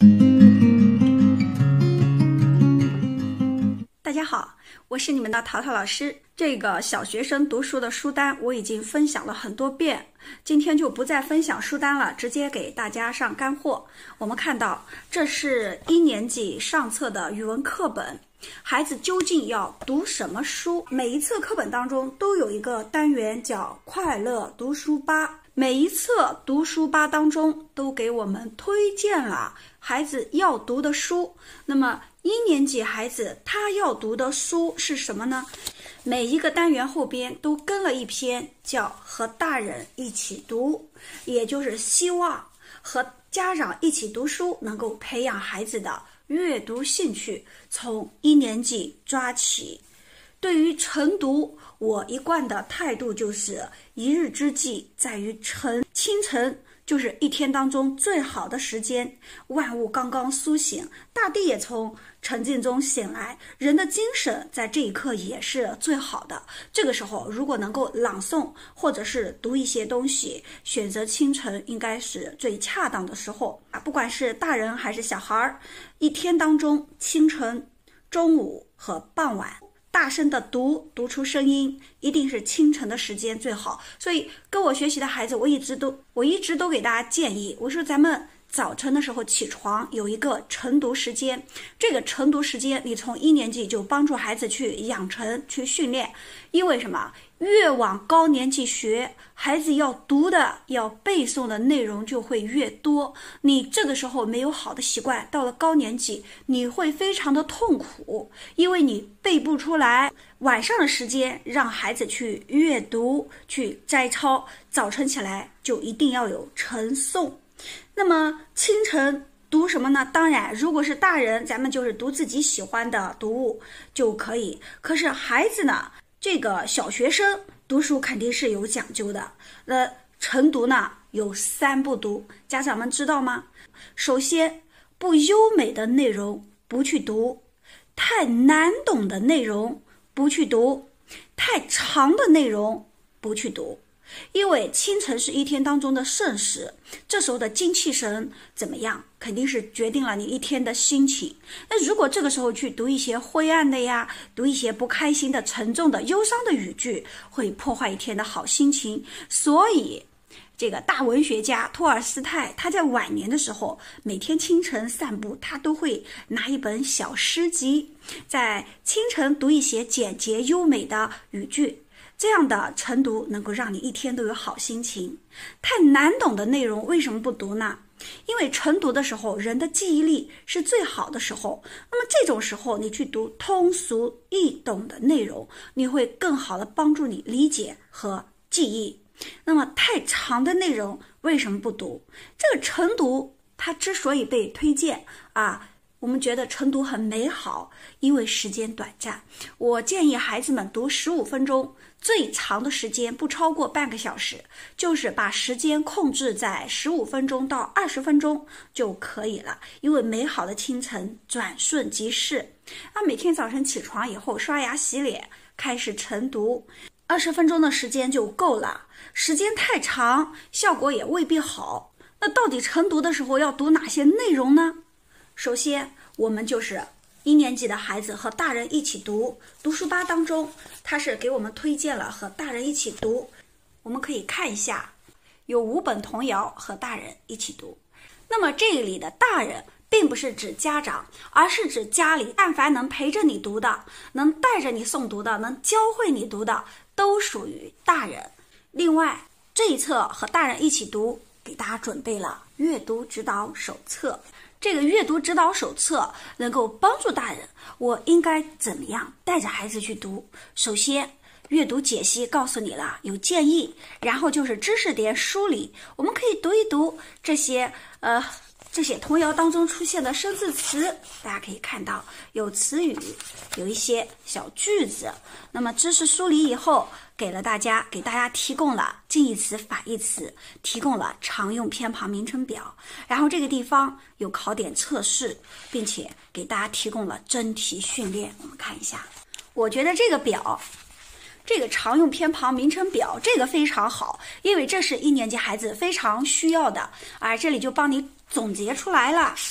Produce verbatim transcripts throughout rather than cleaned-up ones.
大家好，我是你们的淘淘老师。这个小学生读书的书单我已经分享了很多遍，今天就不再分享书单了，直接给大家上干货。我们看到这是一年级上册的语文课本，孩子究竟要读什么书？每一册课本当中都有一个单元叫快乐读书吧，每一册读书吧当中都给我们推荐了孩子要读的书。那么一年级孩子他要读的书是什么呢？每一个单元后边都跟了一篇叫和大人一起读，也就是希望和家长一起读书能够培养孩子的阅读兴趣，从一年级抓起。对于晨读，我一贯的态度就是一日之计在于晨，清晨就是一天当中最好的时间，万物刚刚苏醒，大地也从沉静中醒来，人的精神在这一刻也是最好的。这个时候如果能够朗诵或者是读一些东西，选择清晨应该是最恰当的时候啊！不管是大人还是小孩，一天当中清晨、中午和傍晚大声的读，读出声音，一定是清晨的时间最好。所以跟我学习的孩子，我一直都我一直都给大家建议，我说咱们早晨的时候起床有一个晨读时间，这个晨读时间你从一年级就帮助孩子去养成去训练。因为什么？越往高年级学，孩子要读的要背诵的内容就会越多，你这个时候没有好的习惯，到了高年级你会非常的痛苦，因为你背不出来。晚上的时间让孩子去阅读去摘抄，早晨起来就一定要有晨诵。那么清晨读什么呢？当然如果是大人，咱们就是读自己喜欢的读物就可以。可是孩子呢，这个小学生读书肯定是有讲究的。那晨读呢有三不读，家长们知道吗？首先，不优美的内容不去读，太难懂的内容不去读，太长的内容不去读。因为清晨是一天当中的盛时，这时候的精气神怎么样，肯定是决定了你一天的心情。那如果这个时候去读一些灰暗的呀，读一些不开心的、沉重的、忧伤的语句，会破坏一天的好心情。所以这个大文学家托尔斯泰，他在晚年的时候，每天清晨散步，他都会拿一本小诗集，在清晨读一些简洁优美的语句。这样的晨读能够让你一天都有好心情。太难懂的内容为什么不读呢？因为晨读的时候人的记忆力是最好的时候，那么这种时候你去读通俗易懂的内容，你会更好的帮助你理解和记忆。那么太长的内容为什么不读？这个晨读它之所以被推荐啊，我们觉得晨读很美好，因为时间短暂。我建议孩子们读十五分钟，最长的时间不超过半个小时，就是把时间控制在十五分钟到二十分钟就可以了。因为美好的清晨转瞬即逝，那每天早晨起床以后刷牙洗脸开始晨读，二十分钟的时间就够了。时间太长效果也未必好。那到底晨读的时候要读哪些内容呢？首先我们就是一年级的孩子和大人一起读，读书吧当中他是给我们推荐了和大人一起读。我们可以看一下，有五本童谣和大人一起读。那么这里的大人并不是指家长，而是指家里但凡能陪着你读的，能带着你诵读的，能教会你读的，都属于大人。另外这一册和大人一起读给大家准备了阅读指导手册。这个阅读指导手册能够帮助大人，我应该怎么样带着孩子去读。首先阅读解析告诉你了，有建议，然后就是知识点梳理，我们可以读一读这些呃这些童谣当中出现的生字词，大家可以看到有词语，有一些小句子。那么知识梳理以后，给了大家给大家提供了近义词、反义词，提供了常用偏旁名称表，然后这个地方有考点测试，并且给大家提供了真题训练。我们看一下，我觉得这个表这个常用偏旁名称表这个非常好，因为这是一年级孩子非常需要的，而这里就帮你总结出来了。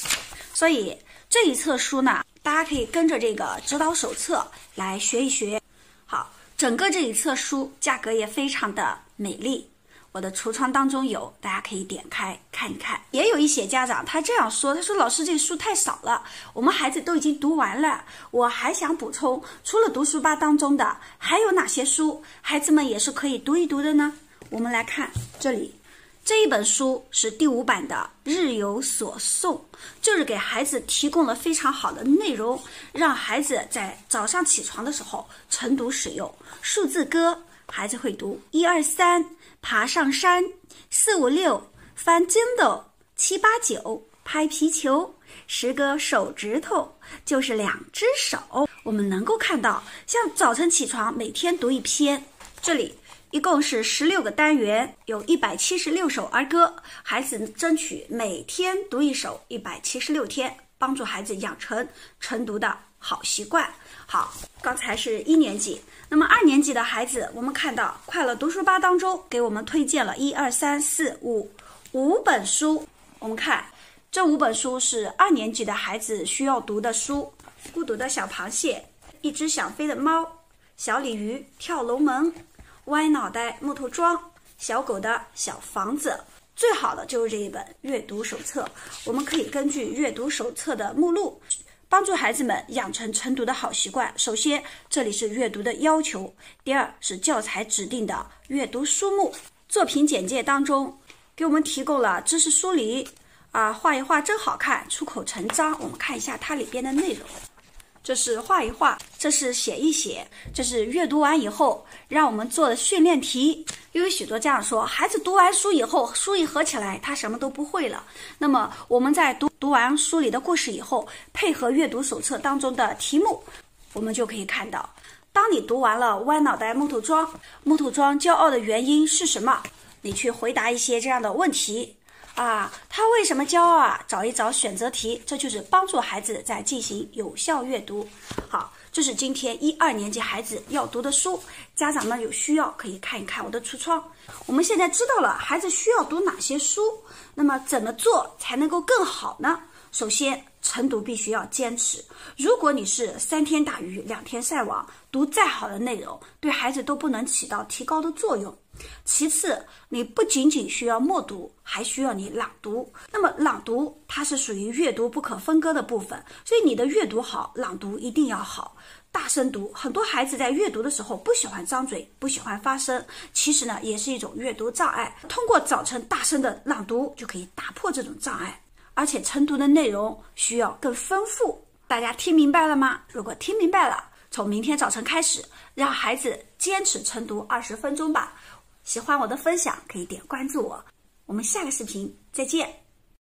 所以这一册书呢，大家可以跟着这个指导手册来学一学。好，整个这一册书价格也非常的美丽，我的橱窗当中有，大家可以点开看一看。也有一些家长他这样说，他说老师这书太少了，我们孩子都已经读完了，我还想补充，除了读书吧当中的还有哪些书孩子们也是可以读一读的呢？我们来看这里，这一本书是第五版的日有所诵，就是给孩子提供了非常好的内容，让孩子在早上起床的时候晨读使用。数字歌孩子会读一二三，爬上山，四五六，翻筋斗，七八九，拍皮球，十个手指头就是两只手。我们能够看到，像早晨起床每天读一篇，这里一共是十六个单元，有一百七十六首儿歌，孩子争取每天读一首，一百七十六天，帮助孩子养成晨读的好习惯。好，刚才是一年级，那么二年级的孩子，我们看到快乐读书吧当中给我们推荐了一二三四五五本书。我们看这五本书是二年级的孩子需要读的书：孤独的小螃蟹，一只想飞的猫，小鲤鱼跳龙门，歪脑袋木头桩，小狗的小房子。最好的就是这一本阅读手册，我们可以根据阅读手册的目录帮助孩子们养成晨读的好习惯。首先，这里是阅读的要求；第二是教材指定的阅读书目。作品简介当中给我们提供了知识梳理啊，画一画真好看，出口成章。我们看一下它里边的内容。这是画一画，这是写一写，这是阅读完以后让我们做的训练题。因为许多家长说，孩子读完书以后，书一合起来他什么都不会了。那么我们在读读完书里的故事以后，配合阅读手册当中的题目，我们就可以看到，当你读完了歪脑袋木头桩，木头桩骄傲的原因是什么，你去回答一些这样的问题啊，他为什么骄傲啊？找一找选择题，这就是帮助孩子在进行有效阅读。好，这是今天一二年级孩子要读的书，家长们有需要可以看一看我的橱窗。我们现在知道了孩子需要读哪些书，那么怎么做才能够更好呢？首先，晨读必须要坚持。如果你是三天打鱼两天晒网，读再好的内容，对孩子都不能起到提高的作用。其次，你不仅仅需要默读，还需要你朗读。那么朗读它是属于阅读不可分割的部分，所以你的阅读好，朗读一定要好。大声读，很多孩子在阅读的时候不喜欢张嘴，不喜欢发声，其实呢也是一种阅读障碍。通过早晨大声的朗读就可以打破这种障碍，而且晨读的内容需要更丰富。大家听明白了吗？如果听明白了，从明天早晨开始，让孩子坚持晨读二十分钟吧。喜欢我的分享可以点关注我，我们下个视频再见。